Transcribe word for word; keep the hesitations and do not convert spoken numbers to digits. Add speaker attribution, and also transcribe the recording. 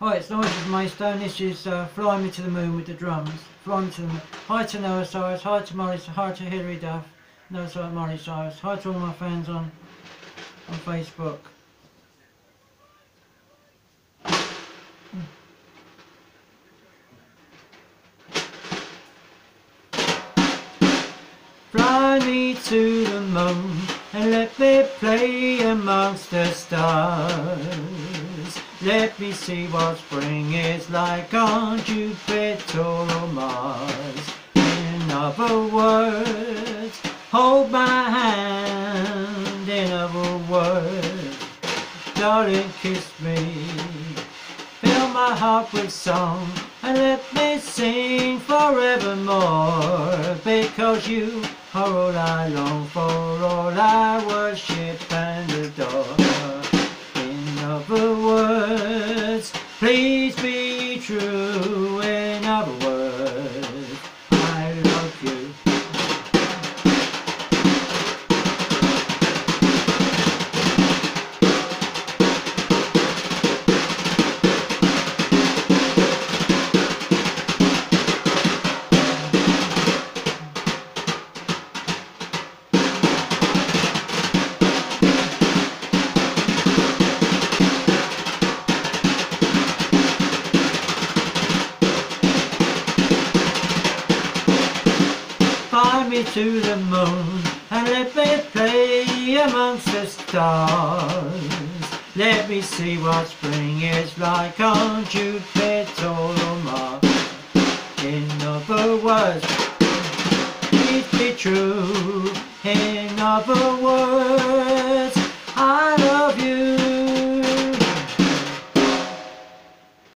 Speaker 1: Hi, it's Nigel from Maidstone. This is uh, Fly Me to the Moon with the drums. Fly Me to the Moon. Hi to Noah Cyrus, hi to Molly, hi to Hilary Duff, Noah Cyrus, Molly Cyrus. Hi to all my fans on, on Facebook. Fly me to the moon and let me play amongst the stars. Let me see what spring is like on Jupiter or Mars. In other words, hold my hand. In other words, darling, kiss me. Fill my heart with song and let me sing forevermore. Because you are all I long for, all I worship and adore. In other words, please be true. In other words, I love you. Fly me to the moon and let me play amongst the stars. Let me see what spring is like on Jupiter or Mars. In other words, please be true. In other words, I